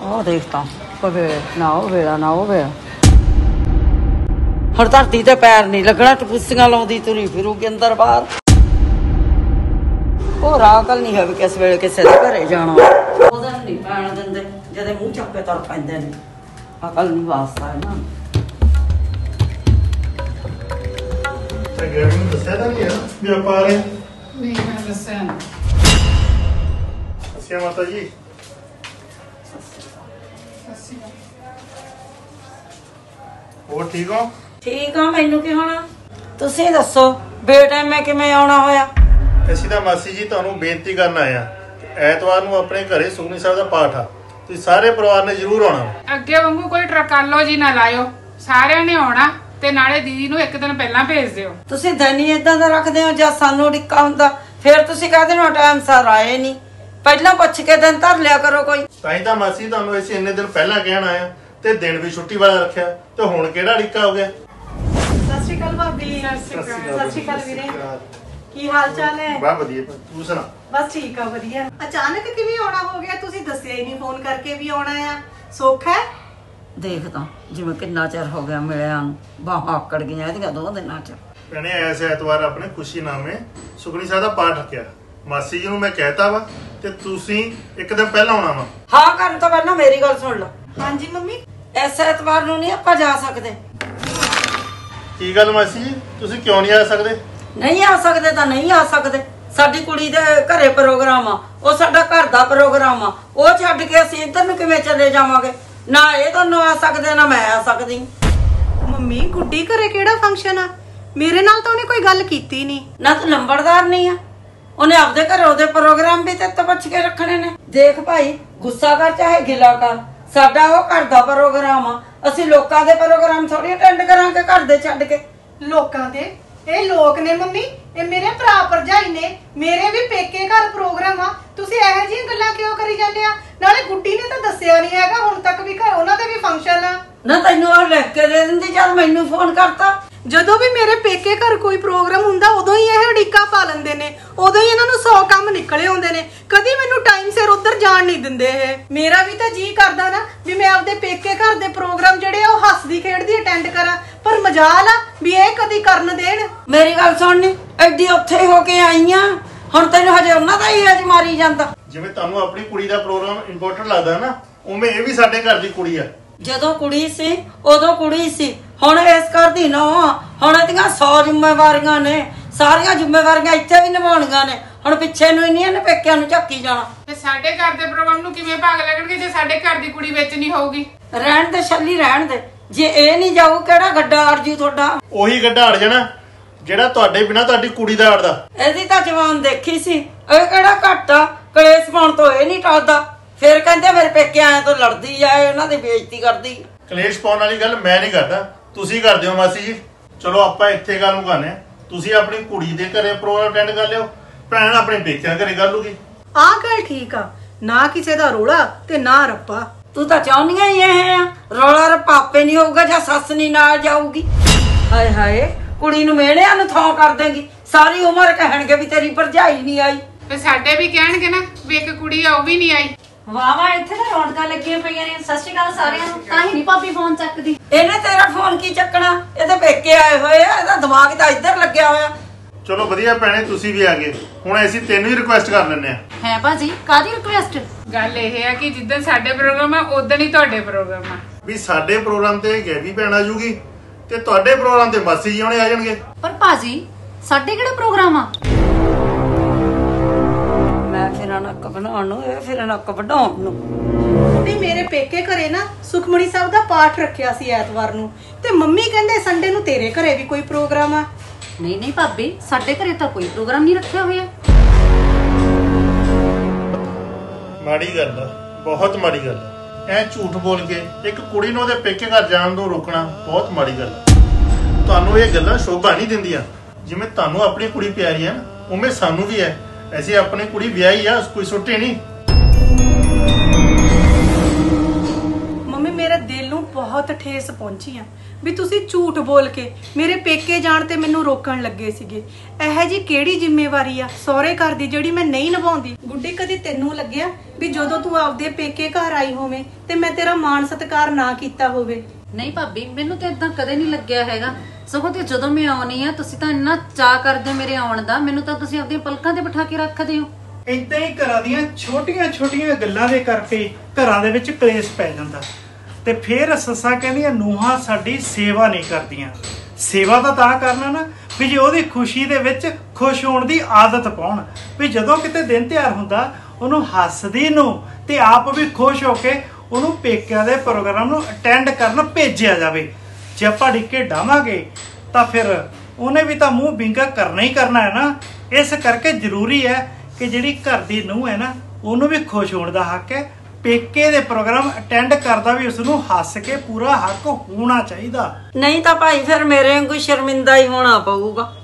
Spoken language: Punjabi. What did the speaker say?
ਉਹ ਦੇਖ ਤਾਂ ਕਵੇ ਨਾ ਉਹ ਵੇਲਾ ਨਾ ਉਹ ਵੇਲਾ ਹੁਣ ਧਰਤੀ ਤੇ ਪੈਰ ਨਹੀਂ ਲੱਗਣਾ ਟਪੂਸੀਆਂ ਲਾਉਂਦੀ ਤੁਰੀ ਫਿਰੂਗੀ ਅੰਦਰ ਬਾਹਰ ਉਹ ਰਾਕਲ ਨਹੀਂ ਹੈ ਵੀ ਕਿਸ ਵੇਲੇ ਕਿਸੇ ਦੇ ਘਰੇ ਜਾਣਾ ਉਹਦਾ ਨਹੀਂ ਪੈਣ ਦਿੰਦੇ ਜਦੇ ਮੂੰਹ ਚੱਕ ਕੇ ਤੁਰ ਪੈਂਦੇ ਨੇ ਅਕਲ ਨਹੀਂ ਵਾਸਤਾ ਇਹਨਾਂ ਨੂੰ ਤੇ ਗੈਰੀ ਨੂੰ ਦੱਸਿਆ ਤਾਂ ਨਹੀਂ ਹੈ ਵੀ ਆਪਾਂ ਆ ਰਹੇ ਨਹੀਂ ਮੈਂ ਦੱਸਿਆ ਨਹੀਂ ਅੱਛਾ ਮਾਤਾ ਜੀ ਹੋਰ ਠੀਕ ਹੋ ਠੀਕ ਆ ਮੈਨੂੰ ਕੀ ਹੋਣਾ ਤੁਸੀਂ ਦੱਸੋ ਬੇਟਾ ਮੈਂ ਕਿਵੇਂ ਆਉਣਾ ਹੋਇਆ ਅਸੀਂ ਤਾਂ ਮਾਸੀ ਜੀ ਤੁਹਾਨੂੰ ਬੇਨਤੀ ਕਰਨ ਆਏ ਆ ਐਤਵਾਰ ਨੂੰ ਆਪਣੇ ਘਰੇ ਸੁਖਮਨੀ ਸਾਹਿਬ ਦਾ ਪਾਠ ਆ ਤੁਸੀਂ ਸਾਰੇ ਪਰਿਵਾਰ ਨੇ ਜ਼ਰੂਰ ਆਉਣਾ ਅੱਗੇ ਵਾਂਗੂ ਕੋਈ ਟਰਕਾਲੋ ਜੀ ਨਾ ਲਾਇਓ ਸਾਰਿਆਂ ਨੇ ਆਉਣਾ ਤੇ ਨਾਲੇ ਦੀਦੀ ਨੂੰ ਇੱਕ ਦਿਨ ਪਹਿਲਾਂ ਭੇਜ ਦਿਓ ਤੁਸੀਂ ਦਨੀ ਇਦਾਂ ਦਾ ਰੱਖਦੇ ਹੋ ਜਾਂ ਸਾਨੂੰ ਡਿੱਕਾ ਹੁੰਦਾ ਫਿਰ ਤੁਸੀਂ ਕਹਦੇ ਹੋ ਟਾਈਮ ਸਾਰ ਆਏ ਨਹੀਂ ਪਹਿਲਾਂ ਪੁੱਛ ਕੇ ਦਿਨ ਧਰ ਲਿਆ ਕਰੋ ਕੋਈ ਤਾਂ ਹੀ ਤਾਂ ਮਾਸੀ ਤੁਹਾਨੂੰ ਅਸੀਂ ਇੰਨੇ ਦਿਨ ਪਹਿਲਾਂ ਕਹਿਣ ਆਇਆ ਤੇ ਦਿਨ ਵੀ ਛੁੱਟੀ ਵਾਲਾ ਰੱਖਿਆ ਤੇ ਹੁਣ ਕਿਹੜਾ ਡਿੱਕਾ ਹੋ ਗਿਆ ਸਤਿ ਸ਼੍ਰੀ ਅਕਾਲ ਭਾਬੀ ਸਤਿ ਸ਼੍ਰੀ ਅਕਾਲ ਵੀਰੇ ਕੀ ਹਾਲ ਚਾਲ ਹੈ ਬਾ ਵਧੀਆ ਤੂੰ ਸੁਣਾ ਬਸ ਠੀਕ ਆ ਵਧੀਆ ਅਚਾਨਕ ਕਿਵੇਂ ਆਉਣਾ ਹੋ ਗਿਆ ਤੁਸੀਂ ਦੱਸਿਆ ਹੀ ਨਹੀਂ ਫੋਨ ਕਰਕੇ ਵੀ ਆਉਣਾ ਆ ਸੁੱਖ ਹੈ ਦੇਖ ਤਾਂ ਜਿਵੇਂ ਕਿੰਨਾ ਚਿਰ ਹੋ ਗਿਆ ਮਿਲਿਆ ਨੂੰ ਬਾਹਾਂ ਆਕੜ ਗਈਆਂ ਇਹਦੀਆਂ 2 ਦਿਨਾਂ ਚ ਭੈਣੇ ਐਸ ਐਤਵਾਰ ਆਪਣੇ ਖੁਸ਼ੀ ਨਾਮੇ ਸੁਖਮਨੀ ਸਾਹਿਬ ਦਾ ਪਾਠ ਰੱਖਿਆ ਮਾਸੀ ਜੀ ਨੂੰ ਮੈਂ ਕਹਿਤਾ ਵਾ ਤੇ ਤੁਸੀਂ ਇੱਕ ਦਿਨ ਪਹਿਲਾਂ ਆਉਣਾ ਵਾ ਹਾਂ ਕਰਨ ਤੋਂ ਪਹਿਲਾਂ ਮੇਰੀ ਗੱਲ ਸੁਣ ਲਓ ਹਾਂਜੀ ਮੰਮੀ ਇਸ ਐਤਵਾਰ ਨੂੰ ਨਹੀਂ ਆਪਾਂ ਜਾ ਸਕਦੇ ਕੀ ਗੱਲ ਮਾਸੀ ਜੀ ਤੁਸੀਂ ਕਿਉਂ ਨਹੀਂ ਆ ਸਕਦੇ ਨਹੀਂ ਆ ਸਕਦੇ ਤਾਂ ਨਹੀਂ ਆ ਸਕਦੇ ਸਾਡੀ ਕੁੜੀ ਦੇ ਘਰੇ ਪ੍ਰੋਗਰਾਮ ਆ ਉਹ ਸਾਡਾ ਘਰ ਦਾ ਪ੍ਰੋਗਰਾਮ ਆ ਉਹ ਛੱਡ ਕੇ ਅਸੀਂ ਇੱਧਰ ਨੂੰ ਕਿਵੇਂ ਚਲੇ ਜਾਵਾਂਗੇ ਨਾ ਇਹ ਦੋਨੋਂ ਆ ਸਕਦੇ ਨਾ ਮੈਂ ਆ ਸਕਦੀ ਮੰਮੀ ਗੁੱਡੀ ਘਰੇ ਕਿਹੜਾ ਫੰਕਸ਼ਨ ਆ ਮੇਰੇ ਨਾਲ ਤਾਂ ਉਹਨੇ ਕੋਈ ਗੱਲ ਕੀਤੀ ਨਹੀਂ ਨਾ ਤੂੰ ਲੰਬੜਦਾਰ ਨਹੀਂ ਆ ਉਹਨੇ ਆਪਦੇ ਘਰ ਉਹਦੇ ਪ੍ਰੋਗਰਾਮ ਵੀ ਤੇ ਪੁੱਛ ਕੇ ਰੱਖਣੇ ਨੇ ਦੇਖ ਭਾਈ ਗੁੱਸਾ ਕਰ ਚਾਹੇ ਗਿਲਾ ਕਰ ਸਾਡਾ ਉਹ ਘਰ ਦਾ ਪ੍ਰੋਗਰਾਮ ਆ ਅਸੀਂ ਲੋਕਾਂ ਦੇ ਪ੍ਰੋਗਰਾਮ ਥੋੜੀ ਅਟੈਂਡ ਕਰਾਂਗੇ ਘਰ ਦੇ ਛੱਡ ਕੇ ਲੋਕਾਂ ਦੇ ਇਹ ਲੋਕ ਨੇ ਮੰਮੀ ਇਹ ਮੇਰੇ ਭਰਾ ਭਰਜਾਈ ਨੇ ਮੇਰੇ ਵੀ ਪੇਕੇ ਘਰ ਪ੍ਰੋਗਰਾਮ ਆ ਤੁਸੀਂ ਇਹੋ ਜਿਹੀਆਂ ਗੱਲਾਂ ਕਿਉਂ ਕਰੀ ਜਾਂਦੇ ਆ ਨਾਲੇ ਗੁੱਡੀ ਨੇ ਤਾਂ ਦੱਸਿਆ ਨਹੀਂ ਹੈਗਾ ਹੁਣ ਤੱਕ ਵੀ ਘਰ ਉਹਨਾਂ ਦੇ ਵੀ ਫੰਕਸ਼ਨ ਆ ਨਾ ਤੈਨੂੰ ਉਹ ਲਿਖ ਕੇ ਦੇ ਦਿੰਦੀ ਜਦ ਮੈਨੂੰ ਫੋਨ ਕਰਤਾ ਜਦੋਂ ਵੀ ਮੇਰੇ ਪੇਕੇ ਘਰ ਕੋਈ ਪ੍ਰੋਗਰਾਮ ਹੁੰਦਾ ਉਦੋਂ ਹੀ ਇਹ ਉਡੀਕਾ ਪਾ ਲੈਂਦੇ ਨੇ ਉਦੋਂ ਹੀ ਇਹਨਾਂ ਨੂੰ 100 ਕੰਮ ਨਿਕਲੇ ਆਉਂਦੇ ਨੇ ਕਦੀ ਮੈਨੂੰ ਟਾਈਮ ਸਿਰ ਉੱਧਰ ਜਾਣ ਨਹੀਂ ਦਿੰਦੇ ਇਹ ਮੇਰਾ ਵੀ ਤਾਂ ਜੀ ਕਰਦਾ ਨਾ ਵੀ ਮੈਂ ਆਪਦੇ ਪੇਕੇ ਘਰ ਦੇ ਪ੍ਰੋਗਰਾਮ ਜਿਹੜੇ ਆ ਉਹ ਹੱਸਦੀ ਖੇਡਦੀ ਅਟੈਂਡ ਕਰਾਂ ਪਰ ਮਜਾਲ ਆ ਵੀ ਇਹ ਕਦੀ ਕਰਨ ਦੇਣ ਮੇਰੀ ਗੱਲ ਸੁਣਨੀ ਐਡੀ ਉੱਥੇ ਹੋ ਕੇ ਆਈਆਂ ਹੁਣ ਤੈਨੂੰ ਹਜੇ ਉਹਨਾਂ ਦਾ ਹੀ ਅਜ ਮਾਰੀ ਜਾਂਦਾ ਜਿਵੇਂ ਤੁਹਾਨੂੰ ਆਪਣੀ ਕੁੜੀ ਦਾ ਪ੍ਰੋਗਰਾਮ ਇੰਪੋਰਟੈਂਟ ਲੱਗਦਾ ਨਾ ਉਵੇਂ ਇਹ ਵੀ ਸਾਡੇ ਘਰ ਦੀ ਕੁੜੀ ਆ ਜਦੋਂ ਕੁੜੀ ਸੀ ਉਦੋਂ ਕੁੜੀ ਸੀ ਹੁਣ ਇਸ ਘਰ ਦੀ ਨੋ ਹੁਣ ਇਹਦੀਆਂ 100 ਜ਼ਿੰਮੇਵਾਰੀਆਂ ਨੇ ਸਾਰੀਆਂ ਜ਼ਿੰਮੇਵਾਰੀਆਂ ਇੱਥੇ ਵੀ ਨਿਭਾਉਣੀਆਂ ਨੇ ਹੁਣ ਪਿੱਛੇ ਨੂੰ ਹੀ ਨਹੀਂ ਇਹਨੇ ਪੇਕਿਆਂ ਨੂੰ ਝੱਕੀ ਜਾਣਾ ਤੇ ਸਾਡੇ ਘਰ ਦੇ ਪ੍ਰੋਗਰਾਮ ਨੂੰ ਕਿਵੇਂ ਭਾਗ ਲੱਗਣਗੇ ਜੇ ਸਾਡੇ ਘਰ ਦੀ ਕੁੜੀ ਵਿੱਚ ਨਹੀਂ ਹੋਊਗੀ ਰਹਿਣ ਦੇ ਛੱਲੀ ਰਹਿਣ ਦੇ ਜੇ ਇਹ ਨਹੀਂ ਜਾਊ ਕਿਹੜਾ ਗੱਡਾ ਅਰਜੂ ਤੁਹਾਡਾ ਉਹੀ ਗੱਡਾ ਅੜ ਜਾਣਾ ਜਿਹੜਾ ਤੁਹਾਡੇ ਬਿਨਾ ਤੁਹਾਡੀ ਕੁੜੀ ਦਾ ਅੜਦਾ ਇਹਦੀ ਤਾਂ ਜਵਾਨ ਦੇਖੀ ਸੀ ਇਹ ਕਿਹੜਾ ਘੱਟ ਆ ਕਲੇਸ਼ ਪਾਉਣ ਤੋਂ ਇਹ ਨਹੀਂ ਟਲਦਾ ਫਿਰ ਕਹਿੰਦੇ ਮੇਰੇ ਪੇਕੇ ਆਏ ਤੋਂ ਲੜਦੀ ਆ ਇਹਨਾਂ ਦੀ ਬੇਇੱਜ਼ਤੀ ਕਰਦੀ ਕਲੇਸ਼ ਪਾਉਣ ਵਾਲੀ ਗੱਲ ਮੈਂ ਨਹੀਂ ਕਰਦਾ ਤੁਸੀਂ ਕਰਦੇ ਹੋ ਮਾਸੀ ਜੀ ਚਲੋ ਆਪਾਂ ਇੱਥੇ ਗੱਲ ਮੁਕਾਨੇ ਤੁਸੀਂ ਆਪਣੀ ਕੁੜੀ ਦੇ ਘਰੇ ਪ੍ਰੋਗਰਾਮ ਅਟੈਂਡ ਕਰ ਲਿਓ ਭੈਣ ਆਪਣੇ ਪੇਕਿਆਂ ਘਰੇ ਕਰ ਲੂਗੀ ਆਹ ਗੱਲ ਠੀਕ ਆ ਨਾ ਕਿਸੇ ਦਾ ਰੋਲਾ ਤੇ ਨਾ ਰੱਪਾ ਤੂੰ ਤਾਂ ਚਾਹੁੰਦੀਆਂ ਹੀ ਇਹ ਆ ਰੌਲਾ ਰੱਪਾ ਆਪੇ ਨਹੀਂ ਹੋਊਗਾ ਜਾਂ ਸੱਸ ਨਹੀਂ ਨਾਲ ਜਾਊਗੀ ਹਾਏ ਹਾਏ ਕੁੜੀ ਨੂੰ ਮਿਹਣਿਆਂ ਨੂੰ ਥਾਂ ਕਰ ਦੇਂਗੀ ਸਾਰੀ ਉਮਰ ਕਹਿਣਗੇ ਵੀ ਤੇਰੀ ਭਰਜਾਈ ਨਹੀਂ ਆਈ ਤੇ ਸਾਡੇ ਵੀ ਕਹਿਣਗੇ ਨਾ ਵੀ ਇੱਕ ਕੁੜੀ ਆ ਉਹ ਵੀ ਨਹੀਂ ਆਈ ਵਾਹ ਵਾਹ ਇੱਥੇ ਤਾਂ ਰੌਣਕਾਂ ਲੱਗੀਆਂ ਪਈਆਂ ਨੇ ਸਤਿ ਸ਼੍ਰੀ ਅਕਾਲ ਸਾਰਿਆਂ ਨੂੰ ਤਾਂ ਹੀ ਨਹੀਂ ਭਾਬੀ ਫੋਨ ਚੱਕਦੀ ਇਹਨੇ ਤੇਰਾ ਫੋਨ ਕੀ ਚੱਕਣਾ ਇਹਦੇ ਪੇਕੇ ਆਏ ਹੋਏ ਆ ਇਹਦਾ ਦਿਮਾਗ ਤਾਂ ਇੱਧਰ ਲੱਗਿਆ ਹੋਇਆ ਚਲੋ ਵਧੀਆ ਭੈਣੇ ਤੁਸੀਂ ਵੀ ਆ ਗਏ ਹੁਣ ਅਸੀਂ ਤੈਨੂੰ ਹੀ ਰਿਕੁਐਸਟ ਕਰ ਲੈਂਦੇ ਆ ਹੈ ਭਾਜੀ ਕਾਦੀ ਰਿਕੁਐਸਟ ਗੱਲ ਇਹ ਹੈ ਕਿ ਜਿੱਦਣ ਸਾਡੇ ਪ੍ਰੋਗਰਾਮ ਆ ਉਦੋਂ ਹੀ ਤੁਹਾਡੇ ਪ੍ਰੋਗਰਾਮ ਆ ਵੀ ਸਾਡੇ ਪ੍ਰੋਗਰਾਮ ਤੇ ਗੈਵੀ ਭੈਣ ਆ ਜੂਗੀ ਤੇ ਤੁਹਾਡੇ ਪ੍ਰੋਗਰਾਮ ਤੇ ਮਾਸੀ ਜੀ ਹੁਣੇ ਆ ਜਾਣਗੇ ਪਰ ਭਾਜੀ ਸਾਡੇ ਕਿਹੜਾ ਪ੍ਰੋਗਰਾਮ ਆ ਮੈਂ ਫਿਰ ਨੱਕ ਬਣਾਉਣ ਨੂੰ ਇਹ ਫਿਰ ਨੱਕ ਵਢਾਉਣ ਨੂੰ ਤੇ ਮੇਰੇ ਪੇਕੇ ਘਰੇ ਨਾ ਸੁਖਮਨੀ ਸਾਹਿਬ ਦਾ ਪਾਠ ਰੱਖਿਆ ਸੀ ਐਤਵਾਰ ਨੂੰ ਤੇ ਮੰਮੀ ਕਹਿੰਦੇ ਸੰਡੇ ਨੂੰ ਤੇਰੇ ਘਰੇ ਵੀ ਕੋਈ ਪ੍ਰੋਗਰਾਮ ਆ ਨਹੀਂ ਨਹੀਂ ਭਾਬੀ ਸਾਡੇ ਘਰੇ ਤਾਂ ਕੋਈ ਪ੍ਰੋਗਰਾਮ ਨਹੀਂ ਰੱਖਿਆ ਹੋਇਆ ਮਾੜੀ ਗੱਲ ਆ ਬਹੁਤ ਮਾੜੀ ਗੱਲ ਆ ਐ ਝੂਠ ਬੋਲ ਕੇ ਇੱਕ ਕੁੜੀ ਨੂੰ ਉਹਦੇ ਪੇਕੇ ਘਰ ਜਾਣ ਤੋਂ ਰੋਕਣਾ ਬਹੁਤ ਮਾੜੀ ਗੱਲ ਆ ਤੁਹਾਨੂੰ ਇਹ ਗੱਲਾਂ ਸ਼ੋਭਾ ਨਹੀਂ ਦਿੰਦੀਆਂ ਜਿਵੇਂ ਤੁਹਾਨੂੰ ਆਪਣੀ ਕੁੜੀ ਪਿਆਰੀ ਹੈ ਨਾ ਉਵੇਂ ਸਾਨੂੰ ਵੀ ਹੈ ਐਸੀ ਆਪਣੀ ਕੁੜੀ ਵਿਆਹੀ ਆ ਕੋਈ ਸੁੱਟੀ ਨਹੀਂ ਮੰਮੀ ਮੇਰੇ ਦਿਲ ਨੂੰ ਬਹੁਤ ਬਹੁਤ ਠੇਸ ਪਹੁੰਚੀ ਆ ਵੀ ਤੁਸੀਂ ਝੂਠ ਬੋਲ ਕੇ ਮੇਰੇ ਪੇਕੇ ਜਾਣ ਤੇ ਮੈਨੂੰ ਰੋਕਣ ਲੱਗੇ ਸੀਗੇ। ਇਹ ਜੀ ਕਿਹੜੀ ਜ਼ਿੰਮੇਵਾਰੀ ਆ ਸਹੁਰੇ ਘਰ ਦੀ ਜਿਹੜੀ ਮੈਂ ਨਹੀਂ ਨਿਭਾਉਂਦੀ? ਗੁੱਡੀ, ਕਦੀ ਤੈਨੂੰ ਲੱਗਿਆ ਵੀ ਜਦੋਂ ਤੂੰ ਆਪਦੇ ਪੇਕੇ ਘਰ ਆਈ ਹੋਵੇਂ ਤੇ ਮੈਂ ਤੇਰਾ ਮਾਣ ਸਤਿਕਾਰ ਨਾ ਕੀਤਾ ਹੋਵੇ? ਨਹੀਂ ਭਾਬੀ, ਮੈਨੂੰ ਤਾਂ ਇਦਾਂ ਕਦੇ ਨਹੀਂ ਲੱਗਿਆ ਹੈਗਾ। ਸਗੋਂ ਤੇ ਜਦੋਂ ਮੈਂ ਆਉਣੀ ਆ ਤੁਸੀਂ ਤਾਂ ਇੰਨਾ ਚਾਅ ਕਰਦੇ ਹੋ ਮੇਰੇ ਆਉਣ ਦਾ, ਮੈਨੂੰ ਤਾਂ ਤੁਸੀਂ ਆਪਣੀਆਂ ਪਲਕਾਂ ਤੇ ਬਿਠਾ ਕੇ ਰੱਖਦੇ ਹੋ। ਇਦਾਂ ਹੀ ਘਰਾਂ ਦੀਆਂ ਛੋਟੀਆਂ ਗੱਲਾਂ ਦੇ ਕਰਕੇ ਘਰਾਂ ਦੇ ਵਿੱਚ ਕਲੇਸ਼ ਪੈ ਜਾਂਦਾ ਤੇ ਫਿਰ ਸੱਸਾਂ ਕਹਿੰਦੀਆਂ ਨੂੰਹਾਂ ਸਾਡੀ ਸੇਵਾ ਨਹੀਂ ਕਰਦੀਆਂ। ਸੇਵਾ ਤਾਂ ਕਰਨਾ ਨਾ ਵੀ ਜੇ ਉਹਦੀ ਖੁਸ਼ੀ ਦੇ ਵਿੱਚ ਖੁਸ਼ ਹੋਣ ਦੀ ਆਦਤ ਪਾਉਣ, ਵੀ ਜਦੋਂ ਕਿਤੇ ਦਿਨ ਤਿਉਹਾਰ ਹੁੰਦਾ ਉਹਨੂੰ ਹੱਸਦੀ ਨੂੰ ਤੇ ਆਪ ਵੀ ਖੁਸ਼ ਹੋ ਕੇ ਉਹਨੂੰ ਪੇਕਿਆਂ ਦੇ ਪ੍ਰੋਗਰਾਮ ਨੂੰ ਅਟੈਂਡ ਕਰਨ ਭੇਜਿਆ ਜਾਵੇ। ਜੇ ਆਪਾਂ ਡਿੱਕੇ ਡਾਵਾਂਗੇ ਤਾਂ ਫਿਰ ਉਹਨੇ ਵੀ ਤਾਂ ਮੂੰਹ ਵਿੰਗਾ ਕਰਨਾ ਹੀ ਕਰਨਾ ਹੈ ਨਾ। ਇਸ ਕਰਕੇ ਜ਼ਰੂਰੀ ਹੈ ਕਿ ਜਿਹੜੀ ਘਰ ਦੀ ਨੂੰਹ ਹੈ ਨਾ ਉਹਨੂੰ ਵੀ ਖੁਸ਼ ਹੋਣ ਦਾ ਹੱਕ ਹੈ। ਪੇਕੇ ਦੇ ਪ੍ਰੋਗਰਾਮ ਅਟੈਂਡ ਕਰਦਾ ਵੀ ਉਸ ਨੂੰ ਹੱਸ ਕੇ ਪੂਰਾ ਹੱਕ ਹੋਣਾ ਚਾਹੀਦਾ। ਨਹੀਂ ਤਾਂ ਭਾਈ ਫਿਰ ਮੇਰੇ ਵਾਂਗੂ ਸ਼ਰਮਿੰਦਾ ਹੀ ਹੋਣਾ ਪਊਗਾ।